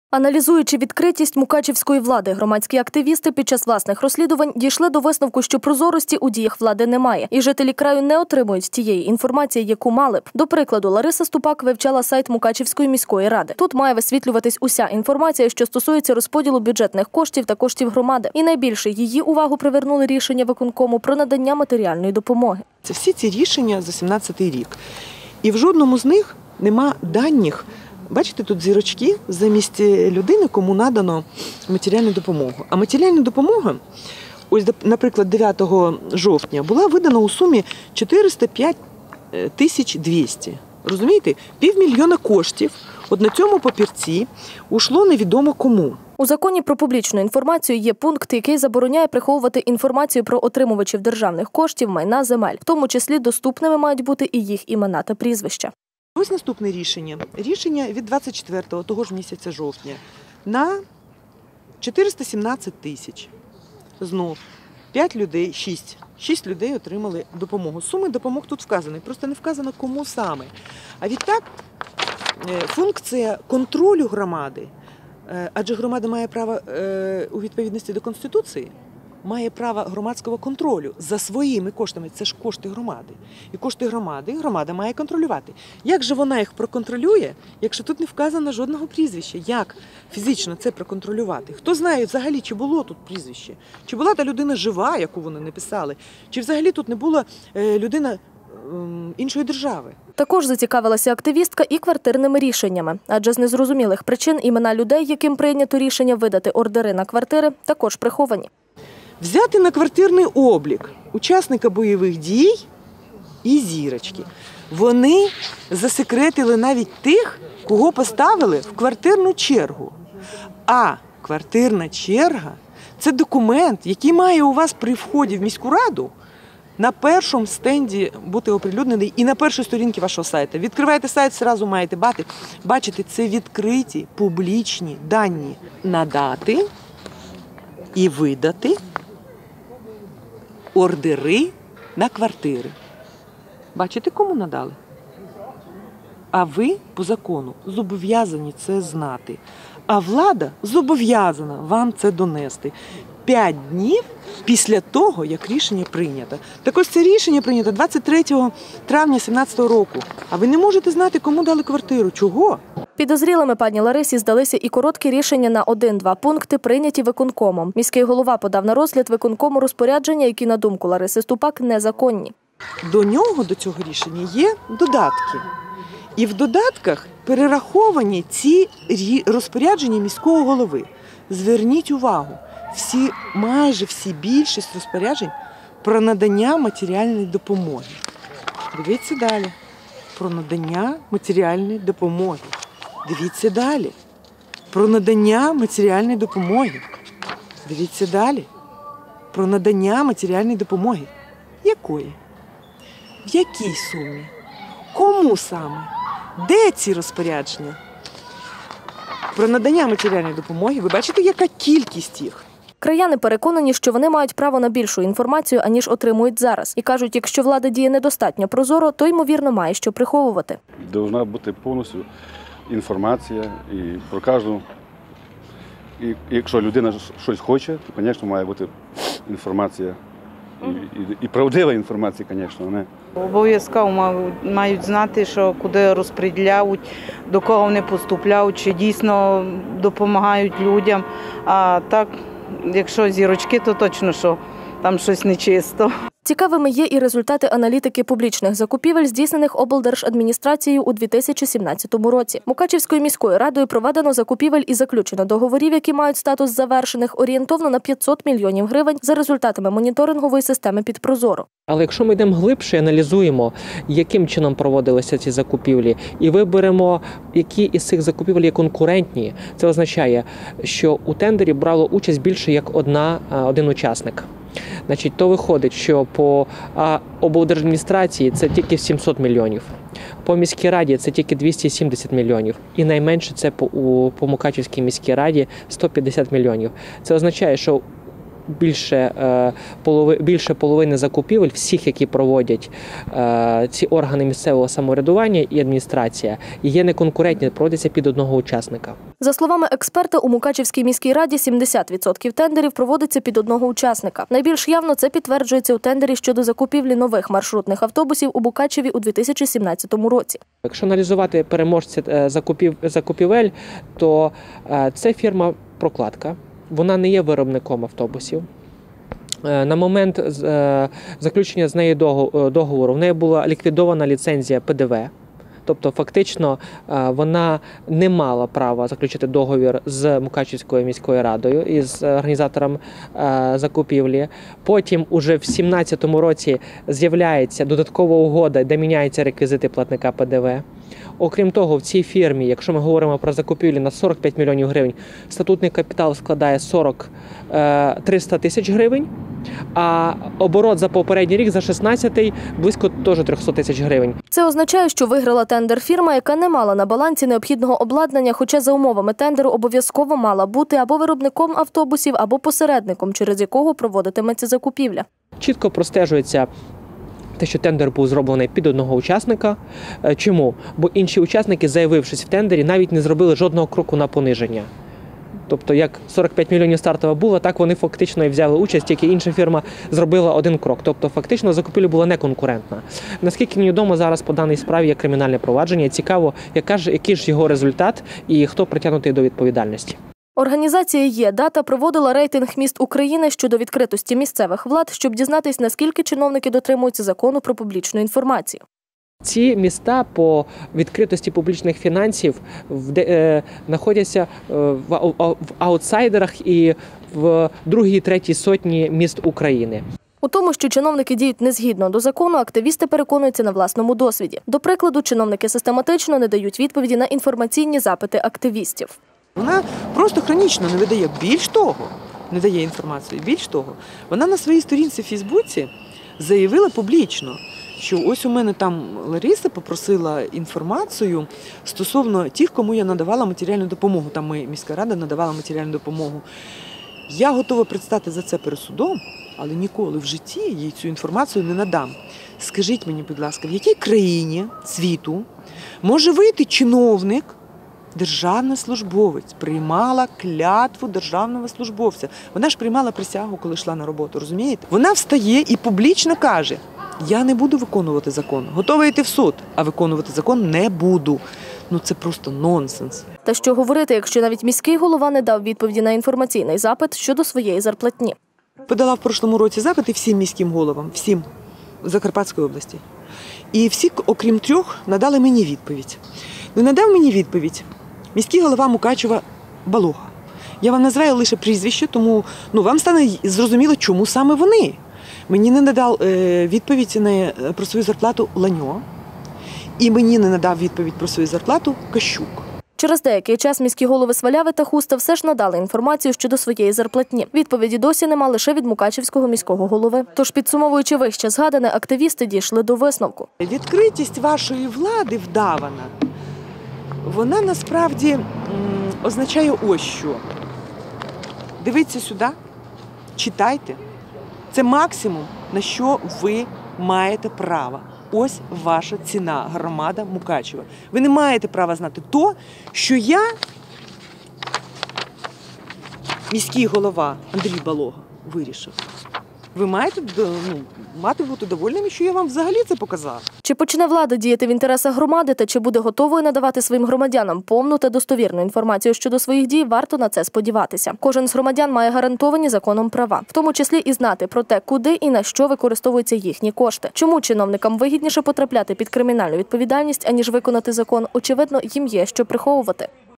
Аналізуючи відкритість мукачівської влади, громадські активісти під час власних розслідувань дійшли до висновку, що прозорості у діях влади немає, і жителі краю не отримують тієї інформації, яку мали б. До прикладу, Лариса Ступак вивчала сайт Мукачівської міської ради. Тут має висвітлюватись уся інформація, що стосується розподілу бюджетних коштів та коштів громади. І найбільше її увагу привернули рішення виконкому про надання матеріальної допомоги. Це всі ці рішення за 17-й рік. І в жодному з них нема даних. Бачите, тут зірочки замість людини, кому надано матеріальну допомогу. А матеріальна допомога, ось, наприклад, 9 жовтня була видана у сумі 405 200. Розумієте? 500 000 коштів от на цьому папірці ушло невідомо кому. У законі про публічну інформацію є пункт, який забороняє приховувати інформацію про отримувачів державних коштів, майна, земель. В тому числі доступними мають бути і їх імена та прізвища. Ось наступне рішення. Рішення від 24-го того ж місяця жовтня на 417 тисяч. Знов 5 людей, 6 людей отримали допомогу. Суми допомог тут вказані, просто не вказано кому саме. А відтак функція контролю громади, адже громада має право у відповідності до Конституції, має право громадського контролю за своїми коштами. Це ж кошти громади. І кошти громади громада має контролювати. Як же вона їх проконтролює, якщо тут не вказано жодного прізвища? Як фізично це проконтролювати? Хто знає взагалі, чи було тут прізвище? Чи була та людина жива, яку вони написали? Чи взагалі тут не була людина іншої держави? Також зацікавилася активістка і квартирними рішеннями. Адже з незрозумілих причин імена людей, яким прийнято рішення видати ордери на квартири, також приховані. Взяти на квартирний облік учасника бойових дій і зірочки. Вони засекретили навіть тих, кого поставили в квартирну чергу. А квартирна черга – це документ, який має у вас при вході в міську раду на першому стенді бути оприлюднений і на першій сторінці вашого сайту. Відкриваєте сайт, одразу маєте бачити, це відкриті публічні дані. Надати і видати ордери на квартири. Бачите, кому надали? А ви по закону зобов'язані це знати. А влада зобов'язана вам це донести 5 днів після того, як рішення прийнято. Так ось це рішення прийнято 23 травня 2017 року. А ви не можете знати, кому дали квартиру. Чого? Підозрілими пані Ларисі здалися і короткі рішення на 1-2 пункти, прийняті виконкомом. Міський голова подав на розгляд виконкому розпорядження, які, на думку Лариси Ступак, незаконні. До цього рішення є додатки. І в додатках перераховані ці розпорядження міського голови. Зверніть увагу, майже більшість розпоряджень про надання матеріальної допомоги. Дивіться далі. Про надання матеріальної допомоги. Дивіться далі. Про надання матеріальної допомоги. Дивіться далі. Про надання матеріальної допомоги. Якої? В якій сумі? Кому саме? Де ці розпорядження? Про надання матеріальної допомоги. Ви бачите, яка кількість їх? Краяни переконані, що вони мають право на більшу інформацію, аніж отримують зараз. І кажуть, якщо влада діє недостатньо прозоро, то, ймовірно, має що приховувати. Повинна бути повністю інформація і про кожну. І якщо людина щось хоче, то, звісно, має бути інформація. І правдива інформація, звісно. Обов'язково мають знати, що куди розподіляють, до кого вони поступляють, чи дійсно допомагають людям. А так, якщо зірочки, то точно, що там щось нечисто. Цікавими є і результати аналітики публічних закупівель, здійснених облдержадміністрацією у 2017 році. Мукачівською міською радою проведено закупівель і заключено договорів, які мають статус завершених, орієнтовно на 500 мільйонів гривень за результатами моніторингової системи «Підпрозоро». Але якщо ми йдемо глибше і аналізуємо, яким чином проводилися ці закупівлі, і виберемо, які із цих закупівель є конкурентні, це означає, що у тендері брало участь більше як один учасник. Значить, то виходить, що по облдержадміністрації це тільки 700 мільйонів, по міській раді це тільки 270 мільйонів, і найменше це по Мукачівській міській раді 150 мільйонів. Це означає, що більше половини закупівель, всіх, які проводять ці органи місцевого самоврядування і адміністрація, є неконкурентні, проводяться під одного учасника. За словами експерта, у Мукачівській міській раді 70% тендерів проводиться під одного учасника. Найбільш явно це підтверджується у тендері щодо закупівлі нових маршрутних автобусів у Мукачеві у 2017 році. Якщо аналізувати переможця закупівель, то це фірма «Прокладка». Вона не є виробником автобусів. На момент заключення з нею договору в неї була ліквідована ліцензія ПДВ. Тобто, фактично, вона не мала права заключити договір з Мукачівською міською радою із організатором закупівлі. Потім уже в 2017 році з'являється додаткова угода, де міняються реквізити платника ПДВ. Окрім того, в цій фірмі, якщо ми говоримо про закупівлі на 45 мільйонів гривень, статутний капітал складає 300 тисяч гривень, а оборот за попередній рік, за 16-й, близько теж 300 тисяч гривень. Це означає, що виграла тендер фірма, яка не мала на балансі необхідного обладнання, хоча за умовами тендеру обов'язково мала бути або виробником автобусів, або посередником, через якого проводитиметься закупівля. Чітко простежується те, що тендер був зроблений під одного учасника. Чому? Бо інші учасники, заявившись в тендері, навіть не зробили жодного кроку на пониження. Тобто, як 45 мільйонів стартова була, так вони фактично і взяли участь, тільки інша фірма зробила один крок. Тобто, фактично, закупівля була неконкурентна. Наскільки мені відомо, зараз по даній справі є кримінальне провадження. Цікаво, який ж його результат і хто притягнутий до відповідальності. Організація «Є-Дата» проводила рейтинг міст України щодо відкритості місцевих влад, щоб дізнатись, наскільки чиновники дотримуються закону про публічну інформацію. Ці міста по відкритості публічних фінансів знаходяться в аутсайдерах і в другій, третій сотні міст України. У тому, що чиновники діють незгідно до закону, активісти переконуються на власному досвіді. До прикладу, чиновники систематично не дають відповіді на інформаційні запити активістів. Вона просто хронічно не видає. Більш того, не дає інформацію. Більш того, вона на своїй сторінці в Фейсбуці заявила публічно, що ось у мене там Лариса попросила інформацію стосовно тих, кому я надавала матеріальну допомогу. Там міська рада надавала матеріальну допомогу. Я готова предстати за це перед судом, але ніколи в житті їй цю інформацію не надам. Скажіть мені, будь ласка, в якій країні світу може вийти чиновник, державний службовець, приймала клятву державного службовця. Вона ж приймала присягу, коли йшла на роботу, розумієте? Вона встає і публічно каже: я не буду виконувати закон, готова йти в суд, а виконувати закон не буду. Ну це просто нонсенс. Та що говорити, якщо навіть міський голова не дав відповіді на інформаційний запит щодо своєї зарплатні? Подала в прошлому році запити всім міським головам, всім Закарпатської області. І всі, окрім 3, надали мені відповідь. Ну, надав мені відповідь міський голова Мукачева Балога. Я вам називаю лише прізвище, тому вам стане зрозуміло, чому саме вони. Мені не надав відповідь про свою зарплату Ланьо, і мені не надав відповідь про свою зарплату Кащук. Через деякий час міські голови Сваляви та Хуста все ж надали інформацію щодо своєї зарплатні. Відповіді досі нема лише від Мукачівського міського голови. Тож, підсумовуючи вище згадане, активісти дійшли до висновку. Відкритість вашої влади вдавана, вона насправді означає ось що. Дивіться сюди, читайте. Це максимум, на що ви маєте право. Ось ваша ціна, громада Мукачева. Ви не маєте права знати то, що я, міський голова Андрій Балога, вирішив. Ви маєте бути довольними, що я вам взагалі це показав. Чи почне влада діяти в інтересах громади та чи буде готовою надавати своїм громадянам повну та достовірну інформацію щодо своїх дій, варто на це сподіватися. Кожен з громадян має гарантовані законом права, в тому числі і знати про те, куди і на що використовуються їхні кошти. Чому чиновникам вигідніше потрапляти під кримінальну відповідальність, аніж виконати закон, очевидно, їм є що приховувати.